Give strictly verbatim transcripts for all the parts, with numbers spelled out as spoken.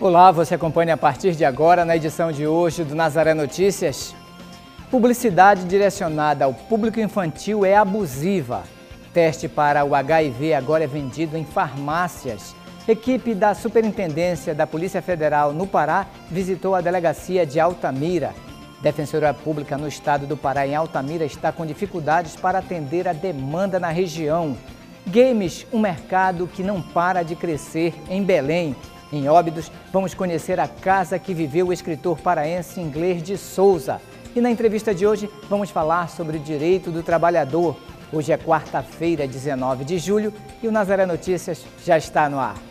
Olá, você acompanha a partir de agora na edição de hoje do Nazaré Notícias. Publicidade direcionada ao público infantil é abusiva. Teste para o H I V agora é vendido em farmácias. Equipe da Superintendência da Polícia Federal no Pará visitou a delegacia de Altamira. Defensoria Pública no estado do Pará, em Altamira, está com dificuldades para atender a demanda na região. Games, um mercado que não para de crescer em Belém. Em Óbidos, vamos conhecer a casa que viveu o escritor paraense Inglês de Souza. E na entrevista de hoje, vamos falar sobre o direito do trabalhador. Hoje é quarta-feira, dezenove de julho, e o Nazaré Notícias já está no ar.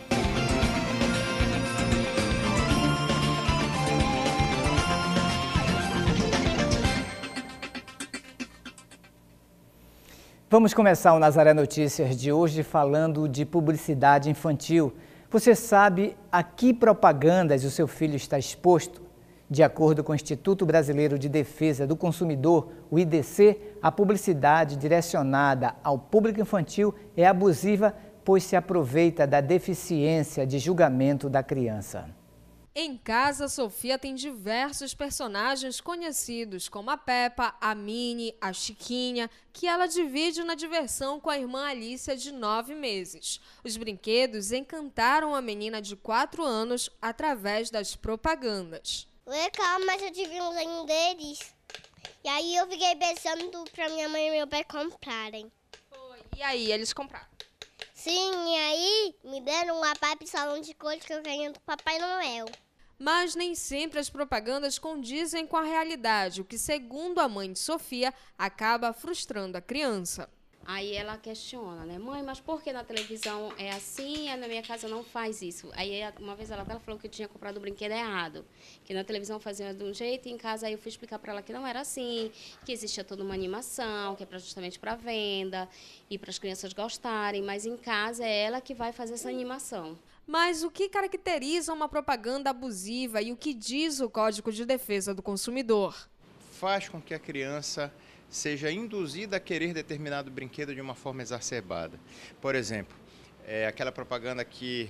Vamos começar o Nazaré Notícias de hoje falando de publicidade infantil. Você sabe a que propagandas o seu filho está exposto? De acordo com o Instituto Brasileiro de Defesa do Consumidor, o I D C, a publicidade direcionada ao público infantil é abusiva, pois se aproveita da deficiência de julgamento da criança. Em casa, Sofia tem diversos personagens conhecidos, como a Peppa, a Minnie, a Chiquinha, que ela divide na diversão com a irmã Alicia, de nove meses. Os brinquedos encantaram a menina de quatro anos através das propagandas. Legal, mas eu tive um desenho deles. E aí eu fiquei pensando para minha mãe e meu pai comprarem. Foi. E aí, eles compraram? Sim, e aí me deram uma Barbie salão de cores que eu ganhei do Papai Noel. Mas nem sempre as propagandas condizem com a realidade, o que, segundo a mãe de Sofia, acaba frustrando a criança. Aí ela questiona, né? Mãe, mas por que na televisão é assim e na minha casa não faz isso? Aí uma vez ela, ela falou que eu tinha comprado o brinquedo errado, que na televisão fazia de um jeito e em casa aí eu fui explicar para ela que não era assim, que existia toda uma animação, que é pra, justamente para venda e para as crianças gostarem, mas em casa é ela que vai fazer essa animação. Mas o que caracteriza uma propaganda abusiva e o que diz o Código de Defesa do Consumidor? Faz com que a criança seja induzida a querer determinado brinquedo de uma forma exacerbada. Por exemplo, é aquela propaganda que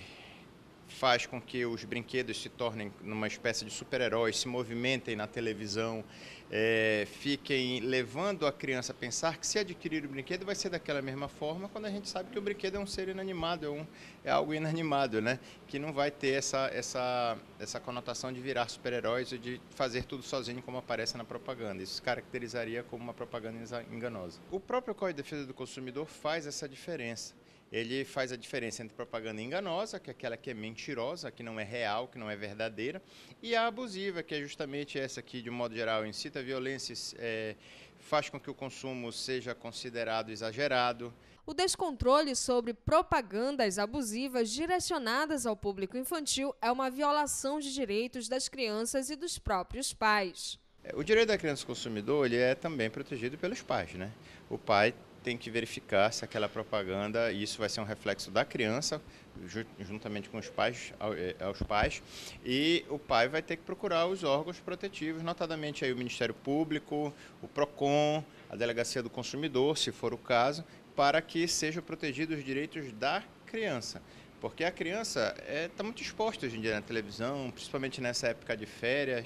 faz com que os brinquedos se tornem numa espécie de super-heróis, se movimentem na televisão, é, fiquem levando a criança a pensar que se adquirir o brinquedo vai ser daquela mesma forma, quando a gente sabe que o brinquedo é um ser inanimado, é, um, é algo inanimado, né? Que não vai ter essa, essa, essa conotação de virar super-heróis ou de fazer tudo sozinho como aparece na propaganda. Isso caracterizaria como uma propaganda enganosa. O próprio Código de Defesa do Consumidor faz essa diferença. Ele faz a diferença entre propaganda enganosa, que é aquela que é mentirosa, que não é real, que não é verdadeira, e a abusiva, que é justamente essa que, de um modo geral, incita a violência, é, faz com que o consumo seja considerado exagerado. O descontrole sobre propagandas abusivas direcionadas ao público infantil é uma violação de direitos das crianças e dos próprios pais. O direito da criança consumidor ele é também protegido pelos pais, né? O pai tem que verificar se aquela propaganda, e isso vai ser um reflexo da criança, juntamente com os pais, aos pais, e o pai vai ter que procurar os órgãos protetivos, notadamente aí o Ministério Público, o PROCON, a Delegacia do Consumidor, se for o caso, para que sejam protegidos os direitos da criança. Porque a criança está é, muito exposta hoje em dia na televisão, principalmente nessa época de férias,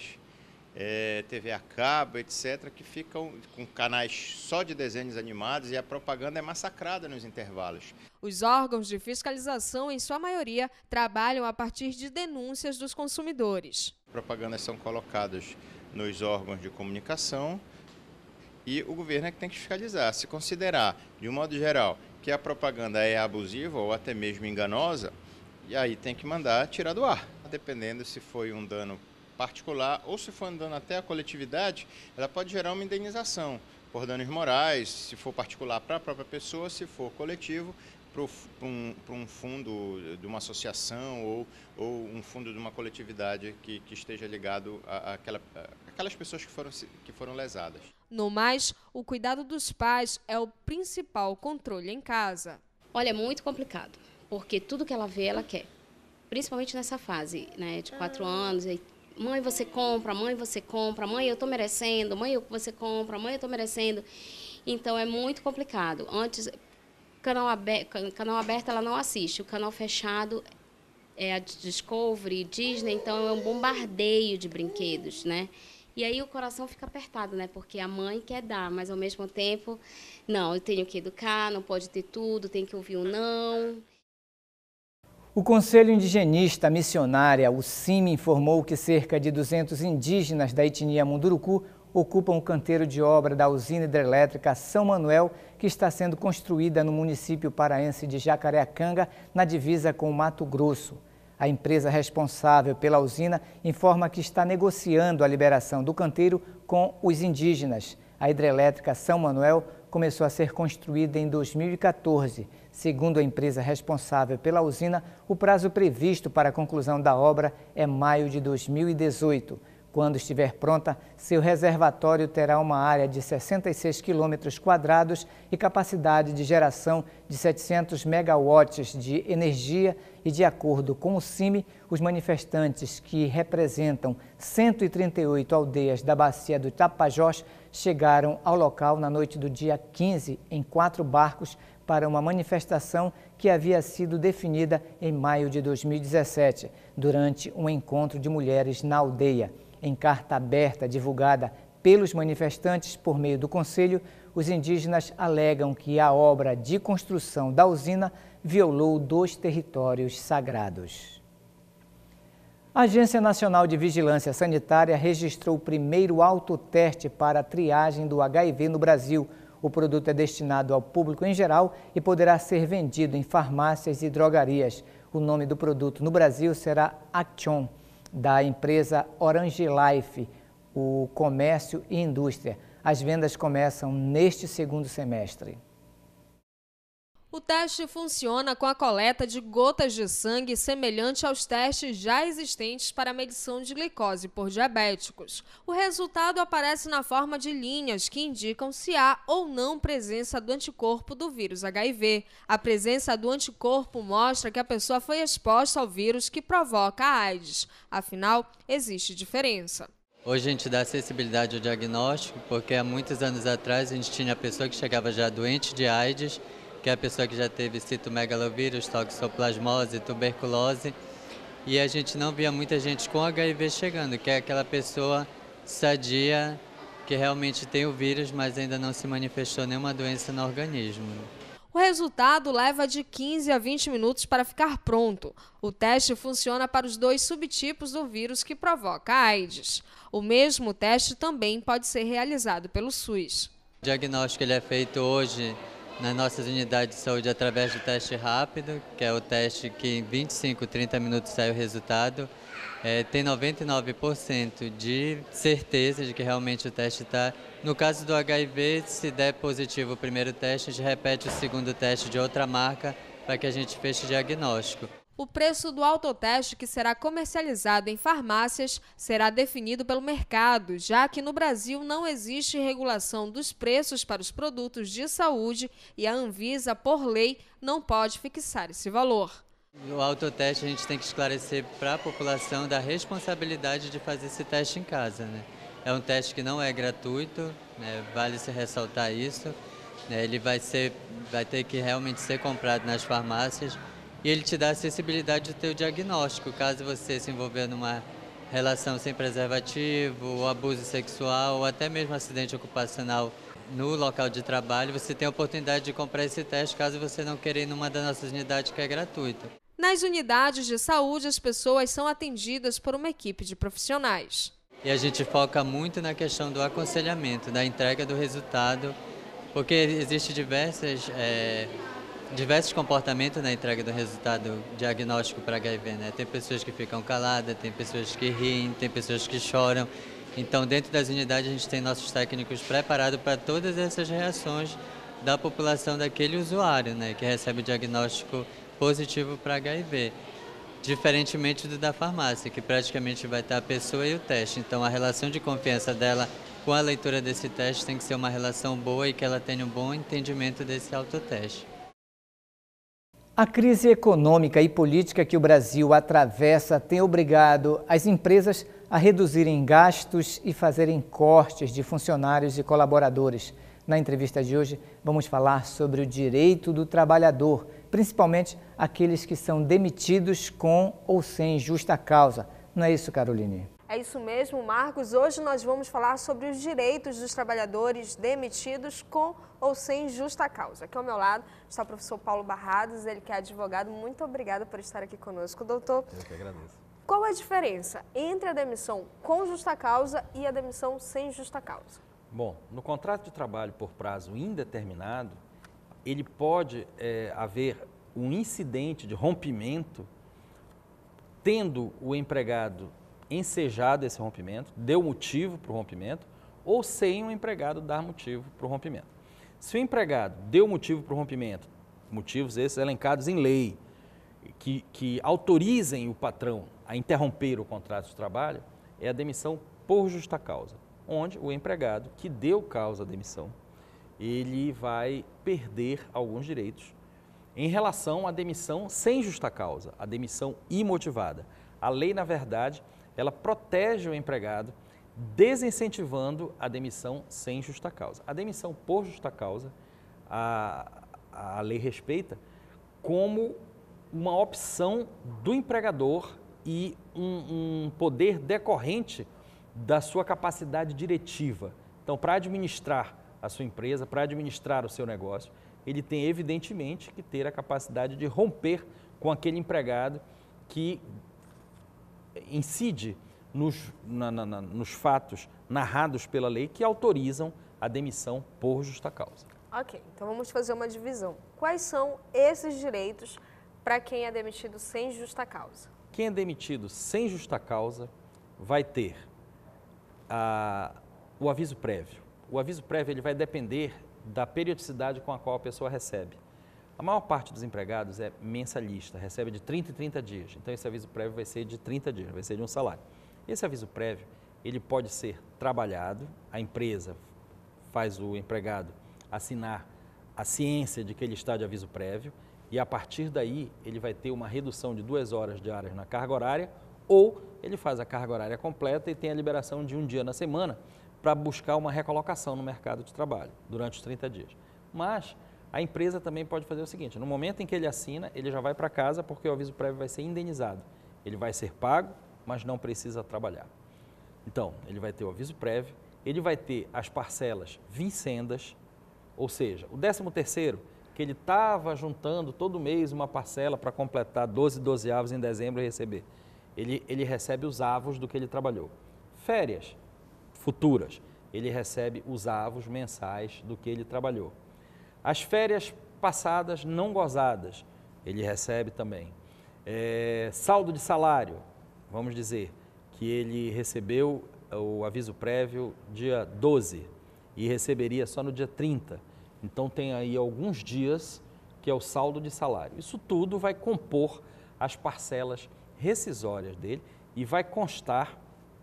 É, T V a cabo, etcétera, que ficam com canais só de desenhos animados e a propaganda é massacrada nos intervalos. Os órgãos de fiscalização, em sua maioria, trabalham a partir de denúncias dos consumidores. Propagandas são colocadas nos órgãos de comunicação e o governo é que tem que fiscalizar. Se considerar, de um modo geral, que a propaganda é abusiva ou até mesmo enganosa, e aí tem que mandar tirar do ar, dependendo se foi um dano particular ou se for andando até a coletividade, ela pode gerar uma indenização por danos morais, se for particular para a própria pessoa, se for coletivo, para um, para um fundo de uma associação ou, ou um fundo de uma coletividade que, que esteja ligado a, a aquela, a aquelas pessoas que foram, que foram lesadas. No mais, o cuidado dos pais é o principal controle em casa. Olha, é muito complicado, porque tudo que ela vê, ela quer. Principalmente nessa fase, né, de quatro anos, e mãe, você compra, mãe, você compra, mãe, eu tô merecendo, mãe, você compra, mãe, eu tô merecendo. Então, é muito complicado. Antes, canal aberto, canal aberto ela não assiste, o canal fechado é a Discovery, Disney, então é um bombardeio de brinquedos, né? E aí o coração fica apertado, né? Porque a mãe quer dar, mas ao mesmo tempo, não, eu tenho que educar, não pode ter tudo, tem que ouvir o não. O Conselho Indigenista Missionária, o C I M, informou que cerca de duzentos indígenas da etnia Munduruku ocupam o canteiro de obra da usina hidrelétrica São Manuel, que está sendo construída no município paraense de Jacareacanga, na divisa com o Mato Grosso. A empresa responsável pela usina informa que está negociando a liberação do canteiro com os indígenas. A hidrelétrica São Manuel começou a ser construída em dois mil e quatorze. Segundo a empresa responsável pela usina, o prazo previsto para a conclusão da obra é maio de dois mil e dezoito. Quando estiver pronta, seu reservatório terá uma área de sessenta e seis quilômetros quadrados e capacidade de geração de setecentos megawatts de energia e, de acordo com o C I M, os manifestantes, que representam cento e trinta e oito aldeias da bacia do Tapajós, chegaram ao local na noite do dia quinze em quatro barcos para uma manifestação que havia sido definida em maio de dois mil e dezessete, durante um encontro de mulheres na aldeia. Em carta aberta divulgada pelos manifestantes por meio do Conselho, os indígenas alegam que a obra de construção da usina violou dois territórios sagrados. A Agência Nacional de Vigilância Sanitária registrou o primeiro autoteste para a triagem do H I V no Brasil. O produto é destinado ao público em geral e poderá ser vendido em farmácias e drogarias. O nome do produto no Brasil será Action, da empresa Orange Life, o comércio e indústria. As vendas começam neste segundo semestre. O teste funciona com a coleta de gotas de sangue semelhante aos testes já existentes para a medição de glicose por diabéticos. O resultado aparece na forma de linhas que indicam se há ou não presença do anticorpo do vírus H I V. A presença do anticorpo mostra que a pessoa foi exposta ao vírus que provoca a AIDS. Afinal, existe diferença. Hoje a gente dá acessibilidade ao diagnóstico porque há muitos anos atrás a gente tinha a pessoa que chegava já doente de AIDS, que é a pessoa que já teve citomegalovírus, toxoplasmose, tuberculose, e a gente não via muita gente com H I V chegando, que é aquela pessoa sadia, que realmente tem o vírus, mas ainda não se manifestou nenhuma doença no organismo. O resultado leva de quinze a vinte minutos para ficar pronto. O teste funciona para os dois subtipos do vírus que provoca a AIDS. O mesmo teste também pode ser realizado pelo SUS. O diagnóstico ele é feito hoje nas nossas unidades de saúde através do teste rápido, que é o teste que em vinte e cinco, trinta minutos sai o resultado. É, tem noventa e nove por cento de certeza de que realmente o teste está. No caso do H I V, se der positivo o primeiro teste, a gente repete o segundo teste de outra marca para que a gente feche o diagnóstico. O preço do autoteste, que será comercializado em farmácias, será definido pelo mercado, já que no Brasil não existe regulação dos preços para os produtos de saúde e a Anvisa, por lei, não pode fixar esse valor. No autoteste a gente tem que esclarecer para a população da responsabilidade de fazer esse teste em casa, né? É um teste que não é gratuito, né? Vale se ressaltar isso, né? Ele vai ser, vai ter que realmente ser comprado nas farmácias. E ele te dá acessibilidade do teu diagnóstico, caso você se envolver numa relação sem preservativo, ou abuso sexual, ou até mesmo acidente ocupacional no local de trabalho, você tem a oportunidade de comprar esse teste, caso você não queira ir numa das nossas unidades que é gratuita. Nas unidades de saúde, as pessoas são atendidas por uma equipe de profissionais. E a gente foca muito na questão do aconselhamento, da entrega do resultado, porque existem diversas... É, diversos comportamentos na entrega do resultado diagnóstico para H I V, né? Tem pessoas que ficam caladas, tem pessoas que riem, tem pessoas que choram. Então, dentro das unidades, a gente tem nossos técnicos preparados para todas essas reações da população daquele usuário, né? Que recebe o diagnóstico positivo para H I V. Diferentemente do da farmácia, que praticamente vai estar a pessoa e o teste. Então, a relação de confiança dela com a leitura desse teste tem que ser uma relação boa e que ela tenha um bom entendimento desse autoteste. A crise econômica e política que o Brasil atravessa tem obrigado as empresas a reduzirem gastos e fazerem cortes de funcionários e colaboradores. Na entrevista de hoje, vamos falar sobre o direito do trabalhador, principalmente aqueles que são demitidos com ou sem justa causa. Não é isso, Caroline? É isso mesmo, Marcos. Hoje nós vamos falar sobre os direitos dos trabalhadores demitidos com ou sem justa causa. Aqui ao meu lado está o professor Paulo Barrados, ele que é advogado. Muito obrigada por estar aqui conosco, doutor. Eu que agradeço. Qual é a diferença entre a demissão com justa causa e a demissão sem justa causa? Bom, no contrato de trabalho por prazo indeterminado, ele pode é, haver um incidente de rompimento, tendo o empregado ensejado esse rompimento, deu motivo para o rompimento, ou sem o empregado dar motivo para o rompimento. Se o empregado deu motivo para o rompimento, motivos esses elencados em lei, que, que autorizem o patrão a interromper o contrato de trabalho, é a demissão por justa causa, onde o empregado que deu causa à demissão, ele vai perder alguns direitos em relação à demissão sem justa causa, a demissão imotivada. A lei, na verdade, ela protege o empregado, desincentivando a demissão sem justa causa. A demissão por justa causa, a, a lei respeita como uma opção do empregador e um, um poder decorrente da sua capacidade diretiva. Então, para administrar a sua empresa, para administrar o seu negócio, ele tem evidentemente que ter a capacidade de romper com aquele empregado que incide nos, na, na, na, nos fatos narrados pela lei que autorizam a demissão por justa causa. Ok, então vamos fazer uma divisão. Quais são esses direitos para quem é demitido sem justa causa? Quem é demitido sem justa causa vai ter a, o aviso prévio. O aviso prévio ele vai depender da periodicidade com a qual a pessoa recebe. A maior parte dos empregados é mensalista, recebe de trinta em trinta dias. Então, esse aviso prévio vai ser de trinta dias, vai ser de um salário. Esse aviso prévio, ele pode ser trabalhado, a empresa faz o empregado assinar a ciência de que ele está de aviso prévio e, a partir daí, ele vai ter uma redução de duas horas diárias na carga horária ou ele faz a carga horária completa e tem a liberação de um dia na semana para buscar uma recolocação no mercado de trabalho durante os trinta dias. Mas a empresa também pode fazer o seguinte, no momento em que ele assina, ele já vai para casa porque o aviso prévio vai ser indenizado. Ele vai ser pago, mas não precisa trabalhar. Então, ele vai ter o aviso prévio, ele vai ter as parcelas vincendas, ou seja, o décimo terceiro, que ele estava juntando todo mês uma parcela para completar doze dozeavos em dezembro e receber. Ele, ele recebe os avos do que ele trabalhou. Férias futuras, ele recebe os avos mensais do que ele trabalhou. As férias passadas não gozadas, ele recebe também. É, saldo de salário, vamos dizer que ele recebeu o aviso prévio dia doze e receberia só no dia trinta. Então tem aí alguns dias que é o saldo de salário. Isso tudo vai compor as parcelas rescisórias dele e vai constar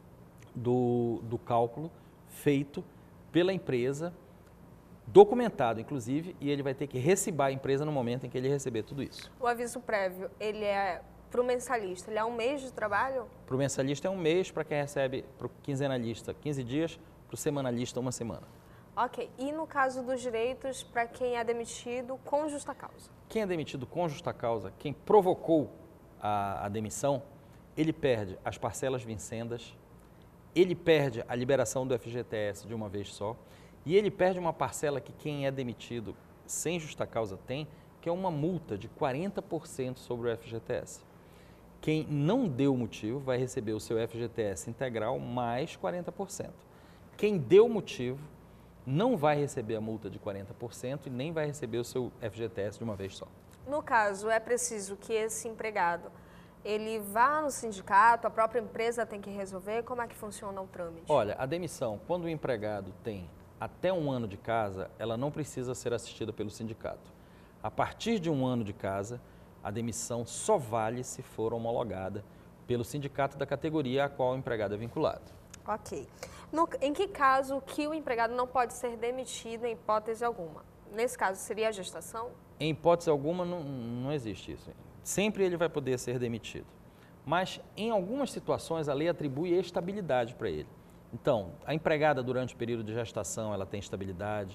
do, do cálculo feito pela empresa, documentado inclusive, e ele vai ter que recibar a empresa no momento em que ele receber tudo isso. O aviso prévio, ele é para o mensalista, ele é um mês de trabalho? Para o mensalista é um mês, para quem recebe, para o quinzenalista, quinze dias, para o semanalista, uma semana. Ok, e no caso dos direitos para quem é demitido com justa causa? Quem é demitido com justa causa, quem provocou a, a demissão, ele perde as parcelas vincendas, ele perde a liberação do F G T S de uma vez só e ele perde uma parcela que quem é demitido sem justa causa tem, que é uma multa de quarenta por cento sobre o F G T S. Quem não deu motivo vai receber o seu F G T S integral mais quarenta por cento. Quem deu motivo não vai receber a multa de quarenta por cento e nem vai receber o seu F G T S de uma vez só. No caso, é preciso que esse empregado ele vá no sindicato, a própria empresa tem que resolver? Como é que funciona o trâmite? Olha, a demissão, quando o empregado tem até um ano de casa, ela não precisa ser assistida pelo sindicato. A partir de um ano de casa, a demissão só vale se for homologada pelo sindicato da categoria a qual o empregado é vinculado. Ok. No, em que caso que o empregado não pode ser demitido em hipótese alguma? Nesse caso, seria a gestação? Em hipótese alguma, não, não existe isso. Sempre ele vai poder ser demitido. Mas, em algumas situações, a lei atribui estabilidade para ele. Então, a empregada, durante o período de gestação, ela tem estabilidade.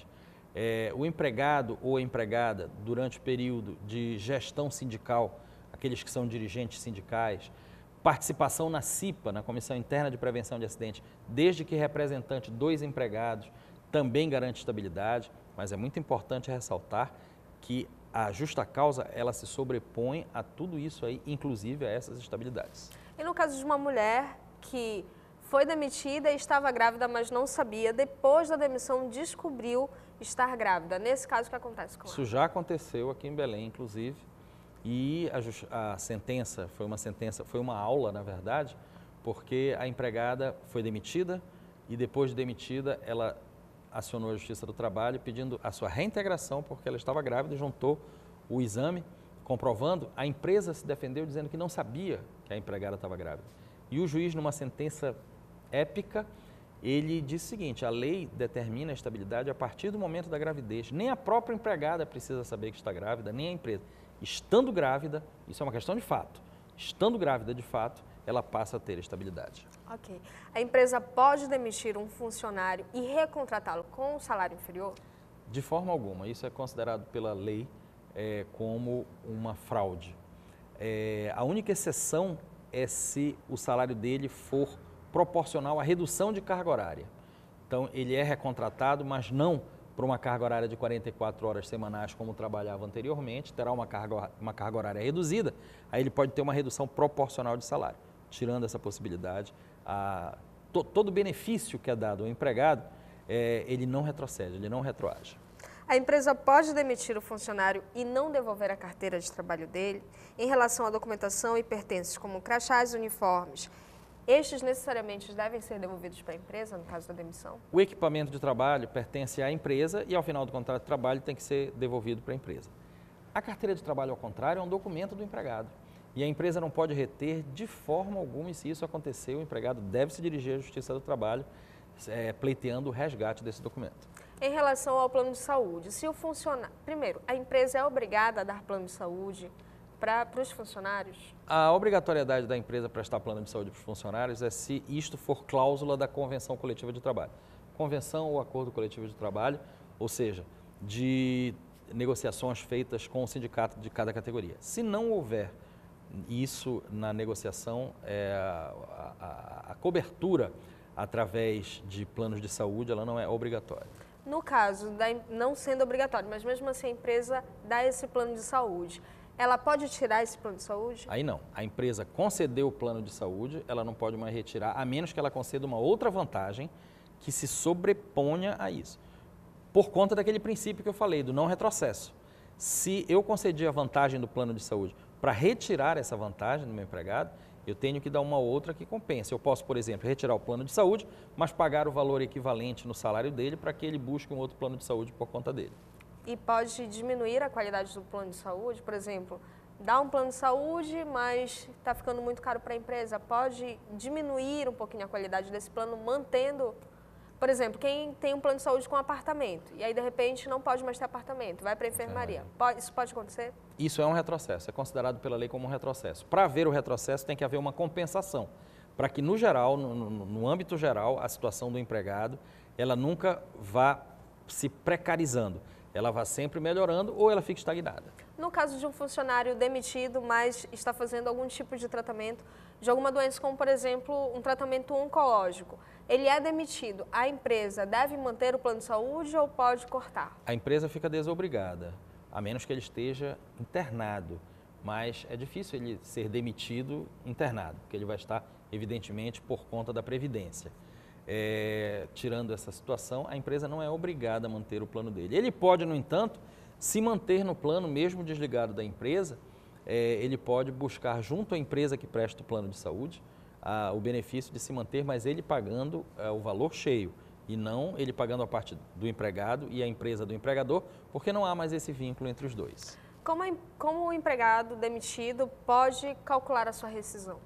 É, o empregado ou a empregada, durante o período de gestão sindical, aqueles que são dirigentes sindicais, participação na CIPA, na Comissão Interna de Prevenção de Acidentes, desde que representante dos empregados, também garante estabilidade, mas é muito importante ressaltar que a justa causa, ela se sobrepõe a tudo isso aí, inclusive a essas estabilidades. E no caso de uma mulher que foi demitida e estava grávida, mas não sabia, depois da demissão descobriu estar grávida, nesse caso o que acontece com ela? Isso já aconteceu aqui em Belém, inclusive, e a, a sentença foi uma sentença, foi uma aula, na verdade, porque a empregada foi demitida e depois de demitida ela acionou a Justiça do Trabalho pedindo a sua reintegração porque ela estava grávida e juntou o exame comprovando. A empresa se defendeu dizendo que não sabia que a empregada estava grávida. E o juiz, numa sentença épica, ele disse o seguinte: a lei determina a estabilidade a partir do momento da gravidez. Nem a própria empregada precisa saber que está grávida, nem a empresa. Estando grávida, isso é uma questão de fato, estando grávida de fato, ela passa a ter estabilidade. Ok. A empresa pode demitir um funcionário e recontratá-lo com um salário inferior? De forma alguma. Isso é considerado pela lei é, como uma fraude. É, a única exceção é se o salário dele for proporcional à redução de carga horária. Então, ele é recontratado, mas não para uma carga horária de quarenta e quatro horas semanais, como trabalhava anteriormente, terá uma carga, uma carga horária reduzida, aí ele pode ter uma redução proporcional de salário. Tirando essa possibilidade, a, to, todo benefício que é dado ao empregado, é, ele não retrocede, ele não retroage. A empresa pode demitir o funcionário e não devolver a carteira de trabalho dele em relação à documentação e pertences, como crachás e uniformes. Estes necessariamente devem ser devolvidos para a empresa, no caso da demissão? O equipamento de trabalho pertence à empresa e, ao final do contrato de trabalho, tem que ser devolvido para a empresa. A carteira de trabalho, ao contrário, é um documento do empregado. E a empresa não pode reter de forma alguma, e se isso acontecer, o empregado deve se dirigir à Justiça do Trabalho, é, pleiteando o resgate desse documento. Em relação ao plano de saúde, se o funcionário... Primeiro, a empresa é obrigada a dar plano de saúde para os funcionários? A obrigatoriedade da empresa prestar plano de saúde para os funcionários é se isto for cláusula da Convenção Coletiva de Trabalho. Convenção ou acordo coletivo de trabalho, ou seja, de negociações feitas com o sindicato de cada categoria. Se não houver isso na negociação, é, a, a, a cobertura através de planos de saúde, ela não é obrigatória. No caso, da, não sendo obrigatório, mas mesmo assim a empresa dá esse plano de saúde, ela pode tirar esse plano de saúde? Aí não. A empresa concedeu o plano de saúde, ela não pode mais retirar, a menos que ela conceda uma outra vantagem que se sobreponha a isso. Por conta daquele princípio que eu falei, do não retrocesso. Se eu concedi a vantagem do plano de saúde para retirar essa vantagem do meu empregado, eu tenho que dar uma outra que compense. Eu posso, por exemplo, retirar o plano de saúde, mas pagar o valor equivalente no salário dele para que ele busque um outro plano de saúde por conta dele. E pode diminuir a qualidade do plano de saúde? Por exemplo, dá um plano de saúde, mas está ficando muito caro para a empresa. Pode diminuir um pouquinho a qualidade desse plano, mantendo... Por exemplo, quem tem um plano de saúde com apartamento, e aí de repente não pode mais ter apartamento, vai para a enfermaria. Pode, isso pode acontecer? Isso é um retrocesso, é considerado pela lei como um retrocesso. Para haver o retrocesso tem que haver uma compensação, para que no geral, no, no, no âmbito geral, a situação do empregado, ela nunca vá se precarizando, ela vá sempre melhorando ou ela fique estagnada. No caso de um funcionário demitido, mas está fazendo algum tipo de tratamento de alguma doença, como por exemplo um tratamento oncológico, ele é demitido, a empresa deve manter o plano de saúde ou pode cortar? A empresa fica desobrigada, a menos que ele esteja internado, mas é difícil ele ser demitido internado, porque ele vai estar, evidentemente, por conta da Previdência. É, tirando essa situação, a empresa não é obrigada a manter o plano dele. Ele pode, no entanto, se manter no plano, mesmo desligado da empresa, é, ele pode buscar junto à empresa que presta o plano de saúde a, o benefício de se manter, mas ele pagando a, o valor cheio e não ele pagando a parte do empregado e a empresa do empregador, porque não há mais esse vínculo entre os dois. Como, a, como o empregado demitido pode calcular a sua rescisão?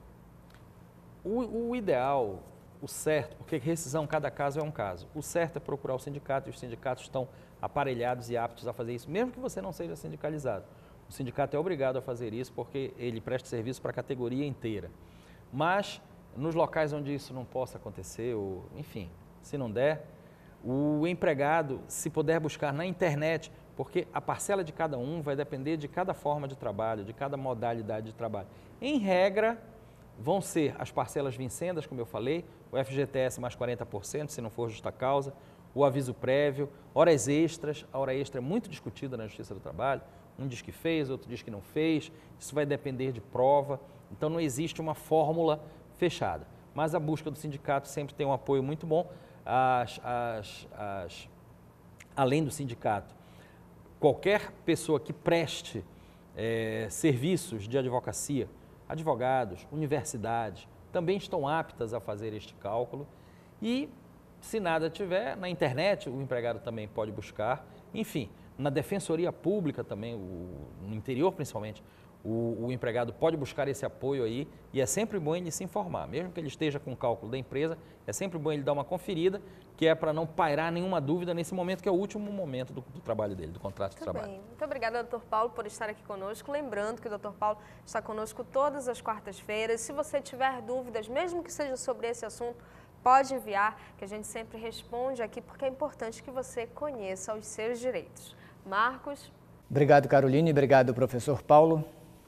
O, o ideal, o certo, porque rescisão, cada caso é um caso, o certo é procurar o sindicato e os sindicatos estão aparelhados e aptos a fazer isso, mesmo que você não seja sindicalizado. O sindicato é obrigado a fazer isso porque ele presta serviço para a categoria inteira. Mas, nos locais onde isso não possa acontecer, ou, enfim, se não der, o empregado, se puder buscar na internet, porque a parcela de cada um vai depender de cada forma de trabalho, de cada modalidade de trabalho. Em regra, vão ser as parcelas vincendas, como eu falei, o F G T S mais quarenta por cento, se não for justa causa, o aviso prévio, horas extras. A hora extra é muito discutida na Justiça do Trabalho. Um diz que fez, outro diz que não fez. Isso vai depender de prova. Então, não existe uma fórmula fechada. Mas a busca do sindicato sempre tem um apoio muito bom. As, as, as, além do sindicato, qualquer pessoa que preste é, serviços de advocacia, advogados, universidades, também estão aptas a fazer este cálculo. E, se nada tiver, na internet o empregado também pode buscar. Enfim, na defensoria pública também, o, no interior principalmente, o, o empregado pode buscar esse apoio aí, e é sempre bom ele se informar, mesmo que ele esteja com o cálculo da empresa, é sempre bom ele dar uma conferida, que é para não pairar nenhuma dúvida nesse momento, que é o último momento do, do trabalho dele, do contrato de Muito trabalho. bem. Muito obrigada, doutor Paulo, por estar aqui conosco. Lembrando que o doutor Paulo está conosco todas as quartas-feiras. Se você tiver dúvidas, mesmo que seja sobre esse assunto, pode enviar, que a gente sempre responde aqui, porque é importante que você conheça os seus direitos. Marcos? Obrigado, Caroline. Obrigado, professor Paulo.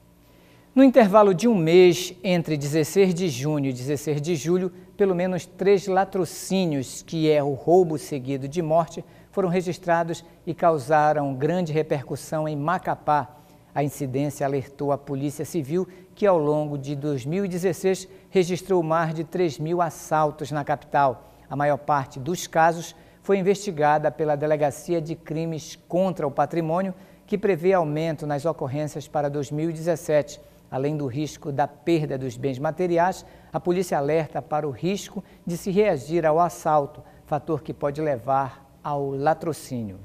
No intervalo de um mês, entre dezesseis de junho e dezesseis de julho, pelo menos três latrocínios, que é o roubo seguido de morte, foram registrados e causaram grande repercussão em Macapá. A incidência alertou a Polícia Civil, que ao longo de dois mil e dezesseis registrou mais de três mil assaltos na capital. A maior parte dos casos foi investigada pela Delegacia de Crimes contra o Patrimônio, que prevê aumento nas ocorrências para dois mil e dezessete. Além do risco da perda dos bens materiais, a polícia alerta para o risco de se reagir ao assalto, fator que pode levar ao latrocínio.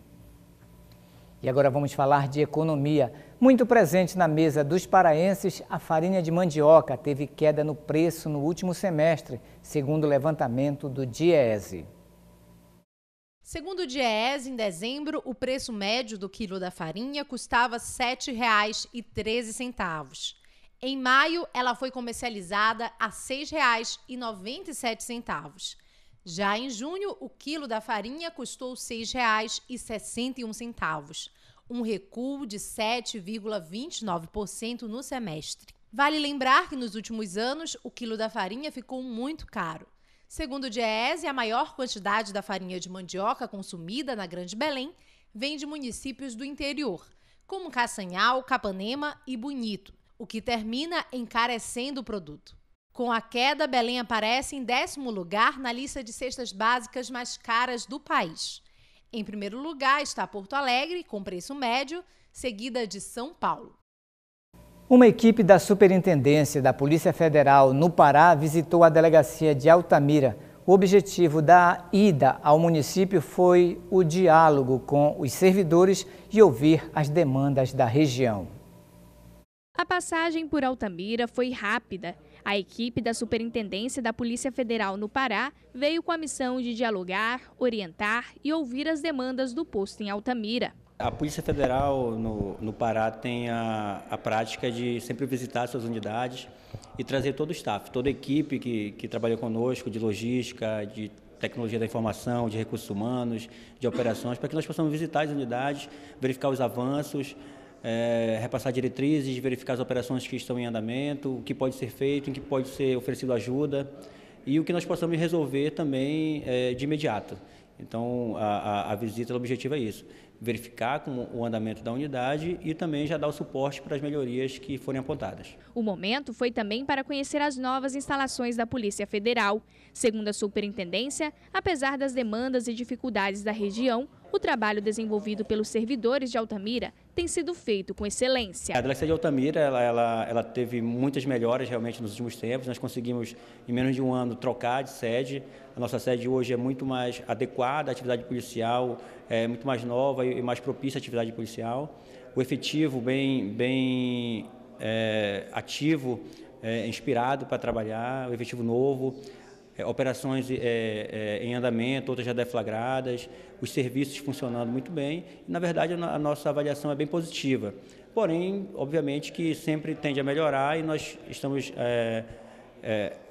E agora vamos falar de economia. Muito presente na mesa dos paraenses, a farinha de mandioca teve queda no preço no último semestre, segundo o levantamento do DIEESE. Segundo o DIEESE, em dezembro, o preço médio do quilo da farinha custava sete reais e treze centavos. Em maio, ela foi comercializada a seis reais e noventa e sete centavos. Já em junho, o quilo da farinha custou seis reais e sessenta e um centavos, um recuo de sete vírgula vinte e nove por cento no semestre. Vale lembrar que nos últimos anos, o quilo da farinha ficou muito caro. Segundo o DIEESE, a maior quantidade da farinha de mandioca consumida na Grande Belém vem de municípios do interior, como Caçanhal, Capanema e Bonito, o que termina encarecendo o produto. Com a queda, Belém aparece em décimo lugar na lista de cestas básicas mais caras do país. Em primeiro lugar está Porto Alegre, com preço médio, seguida de São Paulo. Uma equipe da Superintendência da Polícia Federal no Pará visitou a delegacia de Altamira. O objetivo da ida ao município foi o diálogo com os servidores e ouvir as demandas da região. A passagem por Altamira foi rápida. A equipe da Superintendência da Polícia Federal no Pará veio com a missão de dialogar, orientar e ouvir as demandas do posto em Altamira. A Polícia Federal no, no Pará tem a, a prática de sempre visitar suas unidades e trazer todo o staff, toda a equipe que, que trabalha conosco, de logística, de tecnologia da informação, de recursos humanos, de operações, para que nós possamos visitar as unidades, verificar os avanços, É, repassar diretrizes, verificar as operações que estão em andamento, o que pode ser feito, em que pode ser oferecido ajuda e o que nós possamos resolver também é, de imediato. Então, a, a, a visita, o objetivo é isso, verificar com o andamento da unidade e também já dar o suporte para as melhorias que forem apontadas. O momento foi também para conhecer as novas instalações da Polícia Federal. Segundo a Superintendência, apesar das demandas e dificuldades da região, o trabalho desenvolvido pelos servidores de Altamira tem sido feito com excelência. A delegacia de Altamira ela, ela, ela teve muitas melhoras realmente nos últimos tempos. Nós conseguimos, em menos de um ano, trocar de sede. A nossa sede hoje é muito mais adequada à atividade policial, é muito mais nova e mais propícia à atividade policial. O efetivo bem, bem é, ativo, é, inspirado para trabalhar, o efetivo novo. É, operações é, é, em andamento, outras já deflagradas, os serviços funcionando muito bem. E, na verdade, a nossa avaliação é bem positiva. Porém, obviamente que sempre tende a melhorar e nós estamos é, é,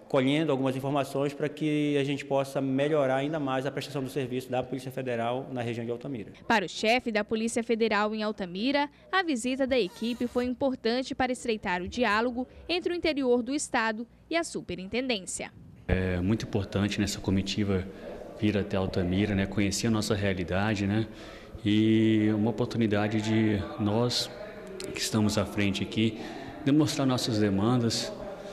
colhendo algumas informações para que a gente possa melhorar ainda mais a prestação do serviço da Polícia Federal na região de Altamira. Para o chefe da Polícia Federal em Altamira, a visita da equipe foi importante para estreitar o diálogo entre o interior do estado e a superintendência. É muito importante nessa comitiva vir até Altamira, né, conhecer a nossa realidade, né, e uma oportunidade de nós que estamos à frente aqui demonstrar nossas demandas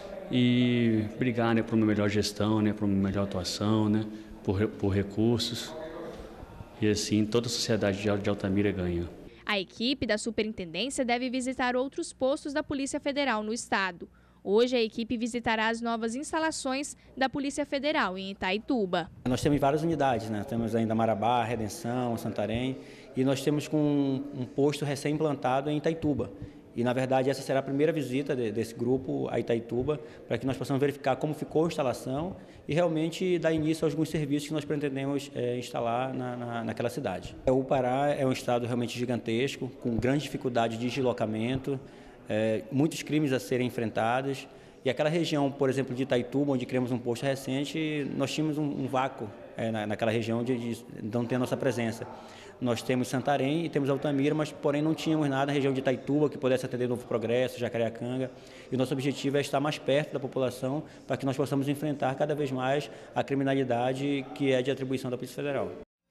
e brigar, né, por uma melhor gestão, né, por uma melhor atuação, né, por, por recursos, e assim toda a sociedade de Altamira ganha. A equipe da superintendência deve visitar outros postos da Polícia Federal no estado. Hoje a equipe visitará as novas instalações da Polícia Federal em Itaituba. Nós temos várias unidades, né? Temos ainda Marabá, Redenção, Santarém, e nós temos com um, um posto recém-implantado em Itaituba. E, na verdade, essa será a primeira visita de, desse grupo a Itaituba, para que nós possamos verificar como ficou a instalação e realmente dar início a alguns serviços que nós pretendemos é, instalar na, na, naquela cidade. O Pará é um estado realmente gigantesco, com grande dificuldade de deslocamento, é, muitos crimes a serem enfrentados. E aquela região, por exemplo, de Itaituba, onde criamos um posto recente, nós tínhamos um, um vácuo é, na, naquela região de, de não ter a nossa presença. Nós temos Santarém e temos Altamira, mas porém não tínhamos nada na região de Itaituba que pudesse atender Novo Progresso, Jacareacanga. E o nosso objetivo é estar mais perto da população para que nós possamos enfrentar cada vez mais a criminalidade que é de atribuição da Polícia Federal.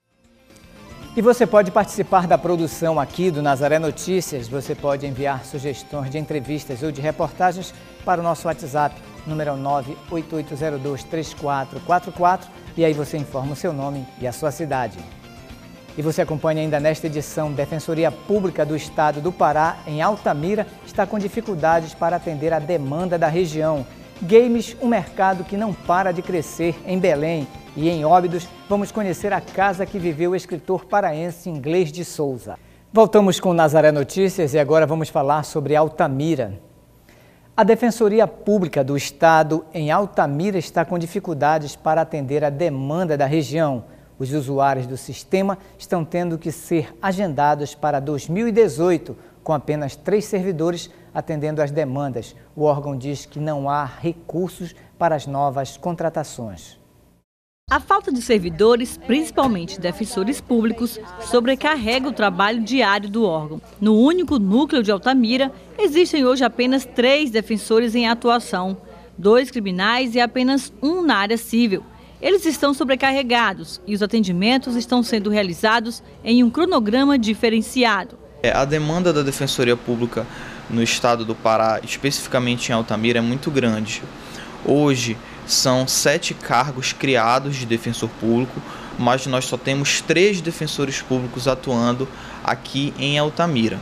E você pode participar da produção aqui do Nazaré Notícias. Você pode enviar sugestões de entrevistas ou de reportagens para o nosso WhatsApp, número nove oito oito zero dois três quatro quatro quatro, e aí você informa o seu nome e a sua cidade. E você acompanha ainda nesta edição: Defensoria Pública do Estado do Pará, em Altamira, está com dificuldades para atender a demanda da região. Games, um mercado que não para de crescer em Belém. E em Óbidos, vamos conhecer a casa que viveu o escritor paraense Inglês de Souza. Voltamos com o Nazaré Notícias e agora vamos falar sobre Altamira. A Defensoria Pública do Estado em Altamira está com dificuldades para atender a demanda da região. Os usuários do sistema estão tendo que ser agendados para dois mil e dezoito, com apenas três servidores atendendo às demandas. O órgão diz que não há recursos para as novas contratações. A falta de servidores, principalmente defensores públicos, sobrecarrega o trabalho diário do órgão. No único núcleo de Altamira, existem hoje apenas três defensores em atuação, dois criminais e apenas um na área civil. Eles estão sobrecarregados e os atendimentos estão sendo realizados em um cronograma diferenciado. A demanda da Defensoria Pública no estado do Pará, especificamente em Altamira, é muito grande. Hoje são sete cargos criados de defensor público, mas nós só temos três defensores públicos atuando aqui em Altamira.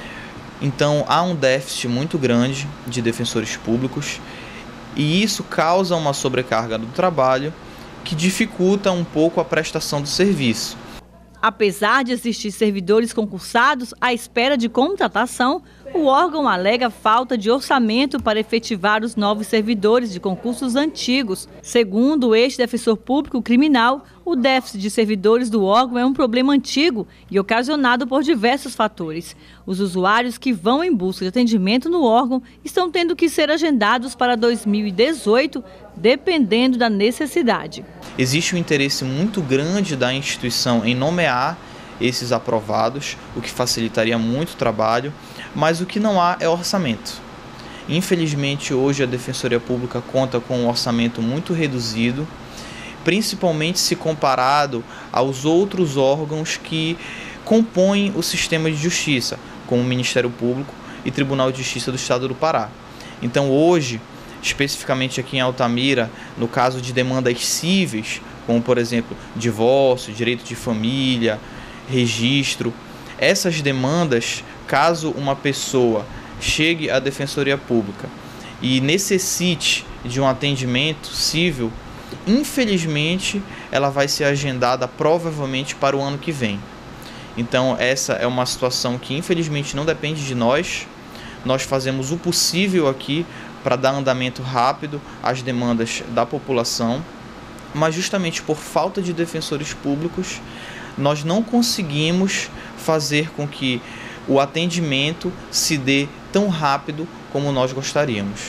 Então há um déficit muito grande de defensores públicos e isso causa uma sobrecarga do trabalho que dificulta um pouco a prestação do serviço. Apesar de existir servidores concursados à espera de contratação, o órgão alega falta de orçamento para efetivar os novos servidores de concursos antigos. Segundo o ex-defensor público criminal, o déficit de servidores do órgão é um problema antigo e ocasionado por diversos fatores. Os usuários que vão em busca de atendimento no órgão estão tendo que ser agendados para dois mil e dezoito, dependendo da necessidade. Existe um interesse muito grande da instituição em nomear esses aprovados, o que facilitaria muito o trabalho, mas o que não há é orçamento. Infelizmente, hoje a Defensoria Pública conta com um orçamento muito reduzido, principalmente se comparado aos outros órgãos que compõem o sistema de justiça, como o Ministério Público e Tribunal de Justiça do Estado do Pará. Então, hoje, especificamente aqui em Altamira, no caso de demandas cíveis, como por exemplo divórcio, direito de família, registro, essas demandas, caso uma pessoa chegue à Defensoria Pública e necessite de um atendimento civil, infelizmente ela vai ser agendada provavelmente para o ano que vem. Então essa é uma situação que infelizmente não depende de nós. Nós fazemos o possível aqui para dar andamento rápido às demandas da população, mas justamente por falta de defensores públicos, nós não conseguimos fazer com que o atendimento se dê tão rápido como nós gostaríamos.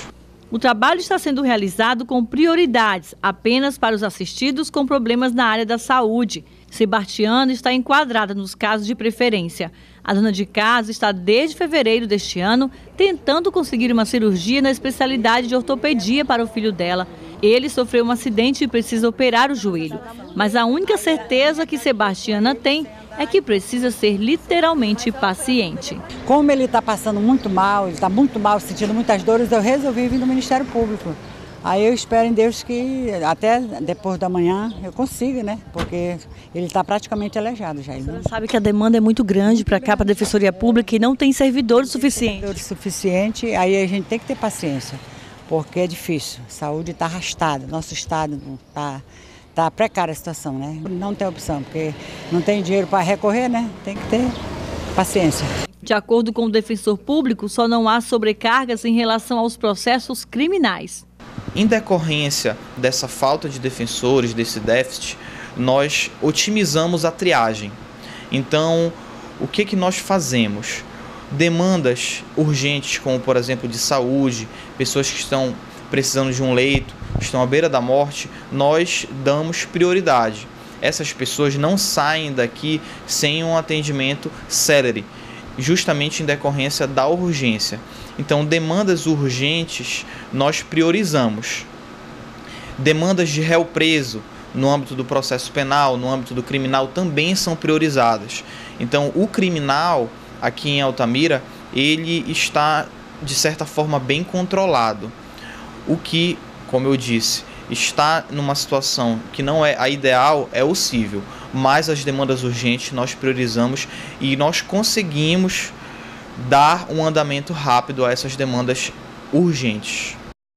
O trabalho está sendo realizado com prioridades apenas para os assistidos com problemas na área da saúde. Sebastiana está enquadrada nos casos de preferência. A dona de casa está desde fevereiro deste ano tentando conseguir uma cirurgia na especialidade de ortopedia para o filho dela. Ele sofreu um acidente e precisa operar o joelho. Mas a única certeza que Sebastiana tem é que precisa ser literalmente paciente. Como ele está passando muito mal, ele está muito mal, sentindo muitas dores, eu resolvi vir no Ministério Público. Aí eu espero em Deus que até depois da manhã eu consiga, né? Porque ele está praticamente aleijado já. Você sabe que a demanda é muito grande para cá, para a Defensoria Pública, e não tem servidores suficientes. Servidores suficientes, aí a gente tem que ter paciência, porque é difícil. A saúde está arrastada, nosso estado está tá precária a situação, né? Não tem opção, porque não tem dinheiro para recorrer, né? Tem que ter paciência. De acordo com o defensor público, só não há sobrecargas em relação aos processos criminais. Em decorrência dessa falta de defensores, desse déficit, nós otimizamos a triagem. Então, o que que nós fazemos? Demandas urgentes, como por exemplo de saúde, pessoas que estão precisando de um leito, estão à beira da morte, nós damos prioridade. Essas pessoas não saem daqui sem um atendimento célere, justamente em decorrência da urgência. Então, demandas urgentes nós priorizamos. Demandas de réu preso no âmbito do processo penal, no âmbito do criminal, também são priorizadas. Então, o criminal aqui em Altamira, ele está, de certa forma, bem controlado. O que, como eu disse, está numa situação que não é a ideal, é possível, mas as demandas urgentes nós priorizamos e nós conseguimos dar um andamento rápido a essas demandas urgentes.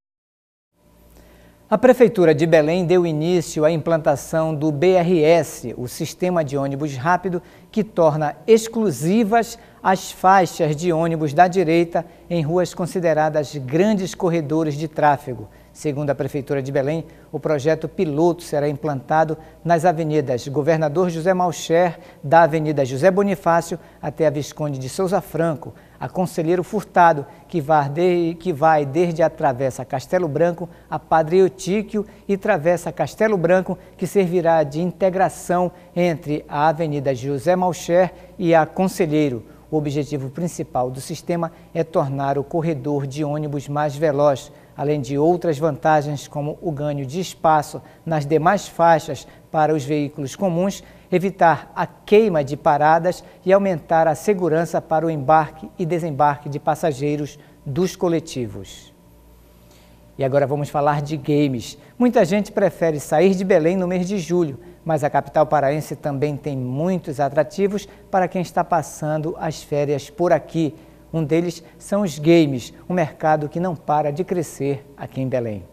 A Prefeitura de Belém deu início à implantação do B R S, o sistema de ônibus rápido que torna exclusivas as faixas de ônibus da direita em ruas consideradas grandes corredores de tráfego. Segundo a Prefeitura de Belém, o projeto piloto será implantado nas avenidas Governador José Malcher, da Avenida José Bonifácio até a Visconde de Souza Franco, a Conselheiro Furtado, que vai, de, que vai desde a Travessa Castelo Branco a Padre Eutíquio e Travessa Castelo Branco, que servirá de integração entre a Avenida José Malcher e a Conselheiro. O objetivo principal do sistema é tornar o corredor de ônibus mais veloz, além de outras vantagens como o ganho de espaço nas demais faixas para os veículos comuns, evitar a queima de paradas e aumentar a segurança para o embarque e desembarque de passageiros dos coletivos. E agora vamos falar de games. Muita gente prefere sair de Belém no mês de julho, mas a capital paraense também tem muitos atrativos para quem está passando as férias por aqui. Um deles são os games, um mercado que não para de crescer aqui em Belém.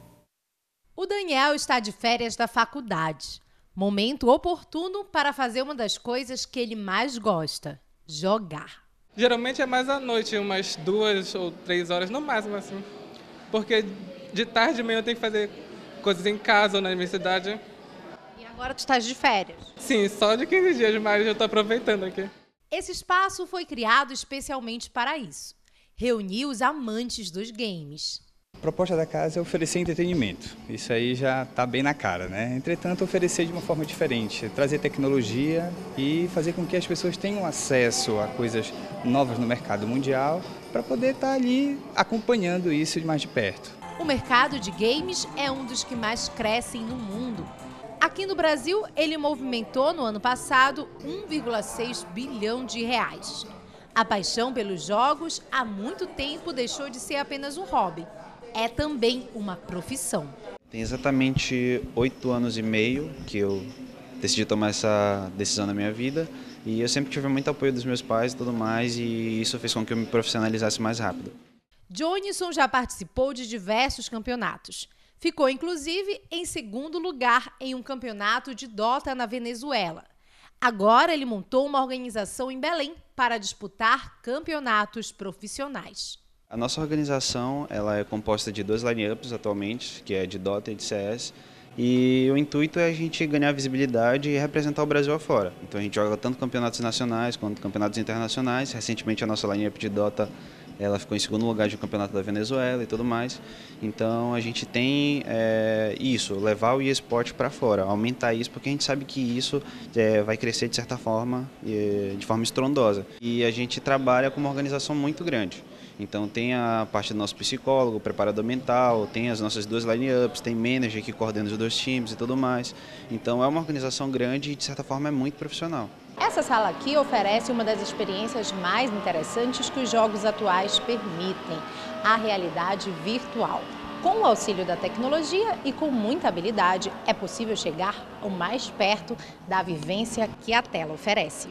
O Daniel está de férias da faculdade. Momento oportuno para fazer uma das coisas que ele mais gosta, jogar. Geralmente é mais à noite, umas duas ou três horas no máximo, assim. Porque de tarde e manhã eu tenho que fazer coisas em casa ou na universidade. E agora tu estás de férias? Sim, só de quinze dias, mas eu estou aproveitando aqui. Esse espaço foi criado especialmente para isso. Reunir os amantes dos games. A proposta da casa é oferecer entretenimento. Isso aí já está bem na cara, né? Entretanto, oferecer de uma forma diferente, trazer tecnologia e fazer com que as pessoas tenham acesso a coisas novas no mercado mundial para poder estar ali acompanhando isso de mais de perto. O mercado de games é um dos que mais crescem no mundo. Aqui no Brasil, ele movimentou no ano passado um vírgula seis bilhão de reais. A paixão pelos jogos há muito tempo deixou de ser apenas um hobby. É também uma profissão. Tem exatamente oito anos e meio que eu decidi tomar essa decisão na minha vida e eu sempre tive muito apoio dos meus pais e tudo mais, e isso fez com que eu me profissionalizasse mais rápido. Johnnyson já participou de diversos campeonatos. Ficou, inclusive, em segundo lugar em um campeonato de Dota na Venezuela. Agora ele montou uma organização em Belém para disputar campeonatos profissionais. A nossa organização ela é composta de dois line-ups atualmente, que é de Dota e de C S. E o intuito é a gente ganhar visibilidade e representar o Brasil afora. Então a gente joga tanto campeonatos nacionais quanto campeonatos internacionais. Recentemente a nossa line-up de Dota ela ficou em segundo lugar de um campeonato da Venezuela e tudo mais. Então a gente tem é, isso, levar o eSport para fora, aumentar isso, porque a gente sabe que isso é, vai crescer de certa forma, é, de forma estrondosa. E a gente trabalha com uma organização muito grande. Então tem a parte do nosso psicólogo, preparador mental, tem as nossas duas line-ups, tem manager que coordena os dois times e tudo mais. Então é uma organização grande e de certa forma é muito profissional. Essa sala aqui oferece uma das experiências mais interessantes que os jogos atuais permitem, a realidade virtual. Com o auxílio da tecnologia e com muita habilidade, é possível chegar o mais perto da vivência que a tela oferece.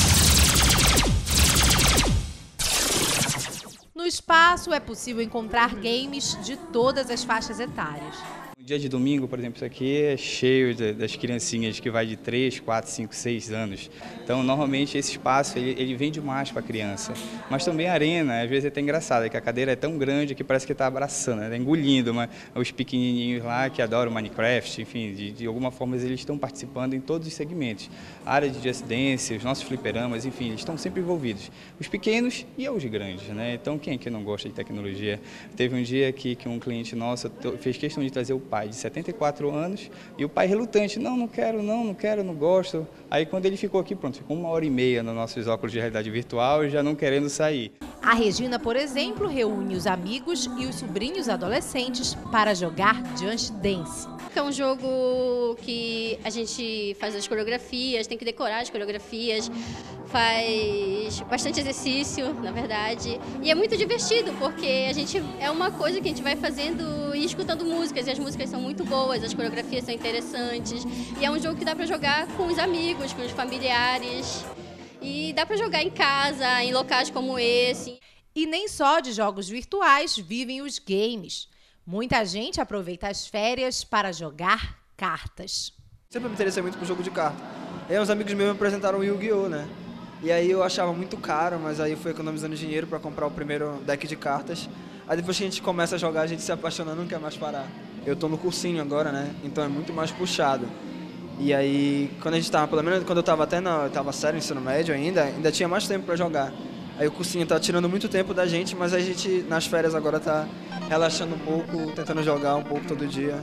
No espaço é possível encontrar games de todas as faixas etárias. No dia de domingo, por exemplo, isso aqui é cheio de, das criancinhas que vai de três, quatro, cinco, seis anos. Então, normalmente, esse espaço ele, ele vem demais para a criança. Mas também a arena, às vezes é até engraçado, é que a cadeira é tão grande que parece que está abraçando, está engolindo mas, os pequenininhos lá que adoram Minecraft, enfim, de, de alguma forma eles estão participando em todos os segmentos. A área de Just Dance, os nossos fliperamas, enfim, eles estão sempre envolvidos. Os pequenos e os grandes, né? Então, quem é que não gosta de tecnologia? Teve um dia aqui que um cliente nosso fez questão de trazer o pai de setenta e quatro anos e o pai relutante, não, não quero, não, não quero, não gosto. Aí quando ele ficou aqui, pronto, ficou uma hora e meia nos nossos óculos de realidade virtual e já não querendo sair. A Regina, por exemplo, reúne os amigos e os sobrinhos adolescentes para jogar Just Dance. É um jogo que a gente faz as coreografias, tem que decorar as coreografias, faz bastante exercício, na verdade, e é muito divertido porque a gente é uma coisa que a gente vai fazendo e escutando músicas, e as músicas são muito boas, as coreografias são interessantes, e é um jogo que dá para jogar com os amigos, com os familiares, e dá para jogar em casa, em locais como esse. E nem só de jogos virtuais vivem os games. Muita gente aproveita as férias para jogar cartas. Sempre me interessei muito por jogo de carta. E aí uns amigos meus me apresentaram o Yu-Gi-Oh, né? E aí eu achava muito caro, mas aí fui economizando dinheiro para comprar o primeiro deck de cartas. Aí depois que a gente começa a jogar, a gente se apaixona, não quer mais parar. Eu tô no cursinho agora, né? Então é muito mais puxado. E aí, quando a gente tava, pelo menos quando eu tava até na oitava série, ensino médio ainda, ainda tinha mais tempo para jogar. Aí o cursinho tá tirando muito tempo da gente, mas a gente nas férias agora tá relaxando um pouco, tentando jogar um pouco todo dia.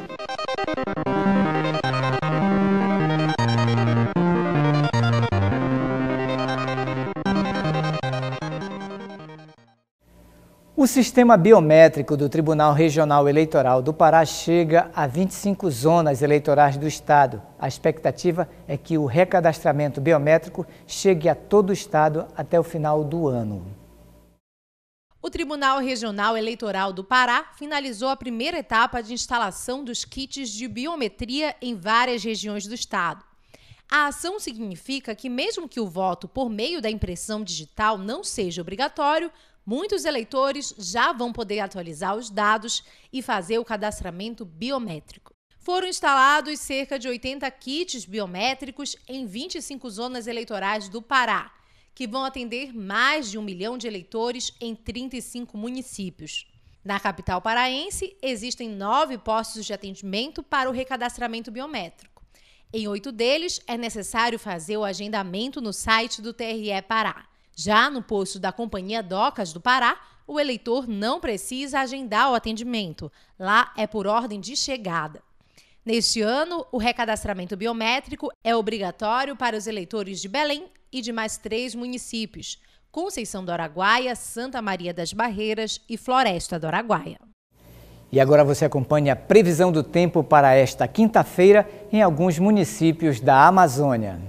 O sistema biométrico do Tribunal Regional Eleitoral do Pará chega a vinte e cinco zonas eleitorais do estado. A expectativa é que o recadastramento biométrico chegue a todo o estado até o final do ano. O Tribunal Regional Eleitoral do Pará finalizou a primeira etapa de instalação dos kits de biometria em várias regiões do estado. A ação significa que, mesmo que o voto por meio da impressão digital não seja obrigatório, muitos eleitores já vão poder atualizar os dados e fazer o cadastramento biométrico. Foram instalados cerca de oitenta kits biométricos em vinte e cinco zonas eleitorais do Pará, que vão atender mais de um milhão de eleitores em trinta e cinco municípios. Na capital paraense, existem nove postos de atendimento para o recadastramento biométrico. Em oito deles, é necessário fazer o agendamento no site do T R E Pará. Já no posto da Companhia Docas do Pará, o eleitor não precisa agendar o atendimento. Lá é por ordem de chegada. Neste ano, o recadastramento biométrico é obrigatório para os eleitores de Belém e de mais três municípios: Conceição do Araguaia, Santa Maria das Barreiras e Floresta do Araguaia. E agora você acompanha a previsão do tempo para esta quinta-feira em alguns municípios da Amazônia.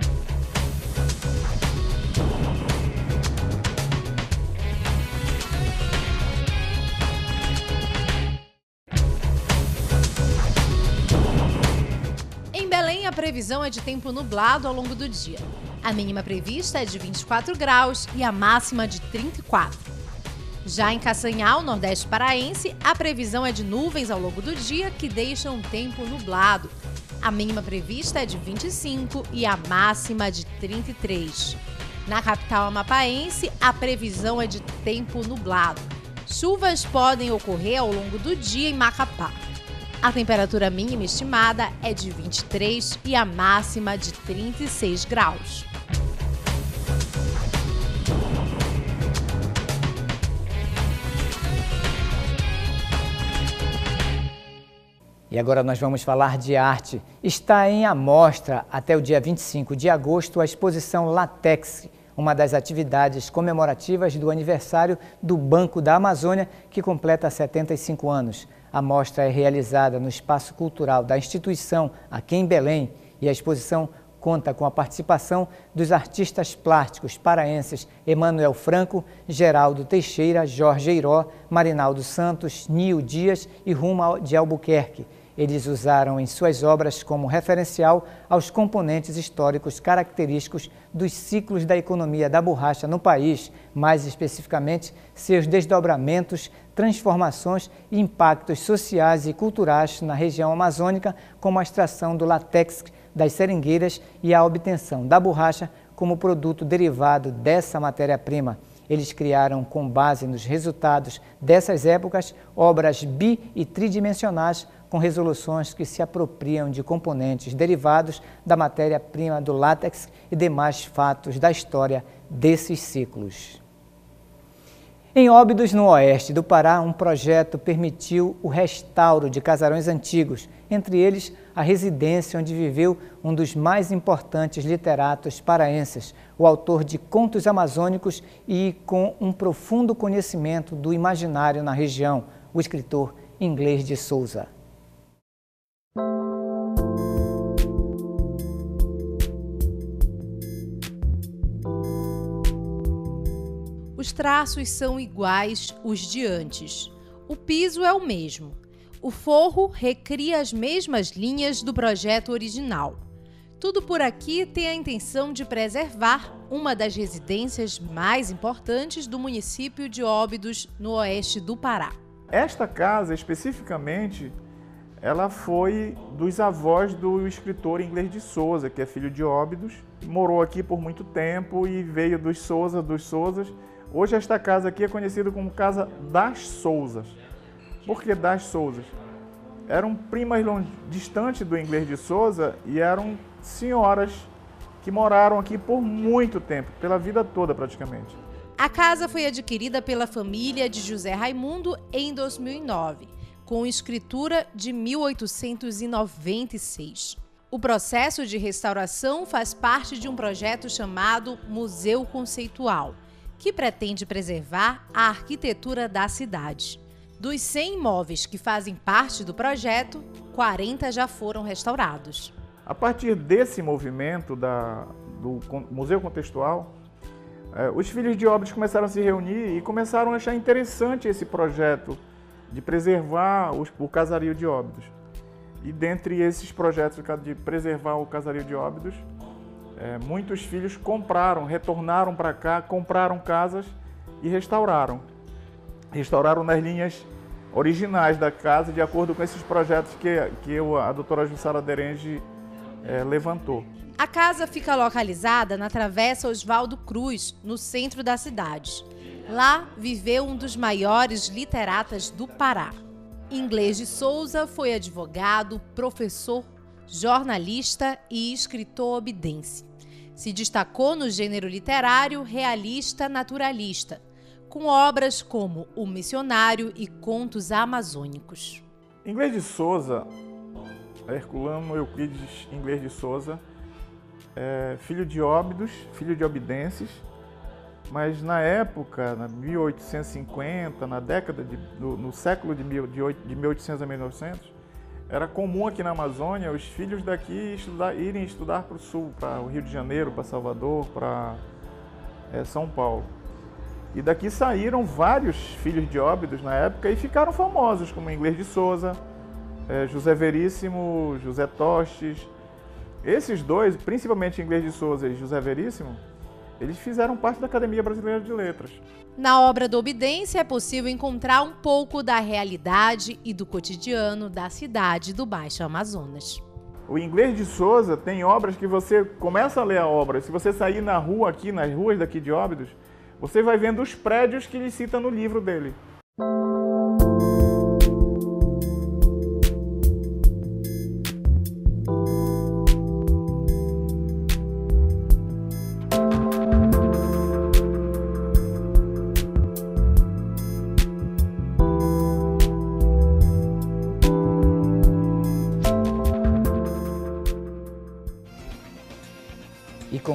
A previsão é de tempo nublado ao longo do dia. A mínima prevista é de vinte e quatro graus e a máxima de trinta e quatro. Já em Caçanhal, nordeste paraense, a previsão é de nuvens ao longo do dia que deixam um tempo nublado. A mínima prevista é de vinte e cinco e a máxima de trinta e três. Na capital amapaense, a previsão é de tempo nublado. Chuvas podem ocorrer ao longo do dia em Macapá. A temperatura mínima estimada é de vinte e três e a máxima de trinta e seis graus. E agora nós vamos falar de arte. Está em amostra até o dia vinte e cinco de agosto a exposição Latex, uma das atividades comemorativas do aniversário do Banco da Amazônia, que completa setenta e cinco anos. A mostra é realizada no Espaço Cultural da instituição, aqui em Belém, e a exposição conta com a participação dos artistas plásticos paraenses Emanuel Franco, Geraldo Teixeira, Jorge Eiró, Marinaldo Santos, Nil Dias e Ruma de Albuquerque. Eles usaram em suas obras como referencial aos componentes históricos característicos dos ciclos da economia da borracha no país, mais especificamente seus desdobramentos, transformações e impactos sociais e culturais na região amazônica, como a extração do látex das seringueiras e a obtenção da borracha como produto derivado dessa matéria-prima. Eles criaram, com base nos resultados dessas épocas, obras bi- e tridimensionais com resoluções que se apropriam de componentes derivados da matéria-prima do látex e demais fatos da história desses ciclos. Em Óbidos, no oeste do Pará, um projeto permitiu o restauro de casarões antigos, entre eles a residência onde viveu um dos mais importantes literatos paraenses, o autor de contos amazônicos e com um profundo conhecimento do imaginário na região, o escritor Inglês de Souza. Os traços são iguais os de antes. O piso é o mesmo. O forro recria as mesmas linhas do projeto original. Tudo por aqui tem a intenção de preservar uma das residências mais importantes do município de Óbidos, no oeste do Pará. Esta casa, especificamente, ela foi dos avós do escritor Inglês de Souza, que é filho de Óbidos. Morou aqui por muito tempo e veio dos Souza, dos Souzas. Hoje esta casa aqui é conhecida como Casa das Souzas. Por que das Souzas? Eram primas distantes do Inglês de Souza e eram senhoras que moraram aqui por muito tempo, pela vida toda praticamente. A casa foi adquirida pela família de José Raimundo em dois mil e nove, com escritura de mil oitocentos e noventa e seis. O processo de restauração faz parte de um projeto chamado Museu Conceitual, que pretende preservar a arquitetura da cidade. Dos cem imóveis que fazem parte do projeto, quarenta já foram restaurados. A partir desse movimento da, do Museu Contextual, eh, os filhos de Óbidos começaram a se reunir e começaram a achar interessante esse projeto de preservar os, o casario de Óbidos. E dentre esses projetos de preservar o casario de Óbidos, É, muitos filhos compraram, retornaram para cá, compraram casas e restauraram. Restauraram nas linhas originais da casa, de acordo com esses projetos que, que eu, a doutora Jussara Derenge é, levantou. A casa fica localizada na Travessa Oswaldo Cruz, no centro da cidade. Lá viveu um dos maiores literatas do Pará. Inglês de Souza foi advogado, professor, jornalista e escritor obidense. Se destacou no gênero literário realista naturalista, com obras como O Missionário e Contos Amazônicos. Inglês de Souza, Herculano Euclides Inglês de Souza, é filho de Óbidos, filho de obidenses, mas na época, na mil oitocentos e cinquenta, na década de, no, no século de mil e oitocentos a mil e novecentos, era comum aqui na Amazônia os filhos daqui estudar, irem estudar para o sul, para o Rio de Janeiro, para Salvador, para é, São Paulo. E daqui saíram vários filhos de Óbidos na época e ficaram famosos, como Inglês de Souza, é, José Veríssimo, José Tostes. Esses dois, principalmente Inglês de Souza e José Veríssimo, eles fizeram parte da Academia Brasileira de Letras. Na obra do Obidense é possível encontrar um pouco da realidade e do cotidiano da cidade do Baixo Amazonas. O Inglês de Souza tem obras que você começa a ler a obra. Se você sair na rua aqui, nas ruas daqui de Óbidos, você vai vendo os prédios que ele cita no livro dele.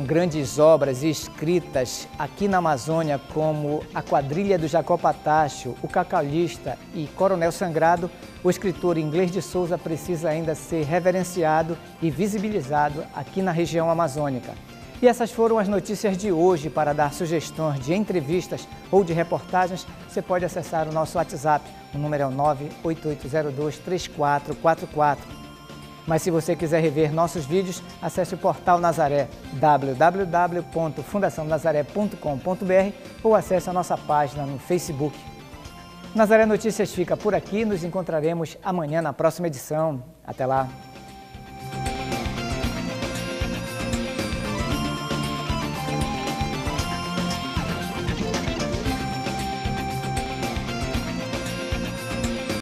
grandes obras e escritas aqui na Amazônia, como A Quadrilha do Jacó Patacho, O Cacalista e Coronel Sangrado, o escritor Inglês de Souza precisa ainda ser reverenciado e visibilizado aqui na região amazônica. E essas foram as notícias de hoje. Para dar sugestões de entrevistas ou de reportagens, você pode acessar o nosso WhatsApp. O número é o nove oito oito zero dois três quatro quatro quatro. Mas se você quiser rever nossos vídeos, acesse o portal Nazaré, w w w ponto fundação nazaré ponto com ponto b r, ou acesse a nossa página no Facebook. Nazaré Notícias fica por aqui, nos encontraremos amanhã na próxima edição. Até lá!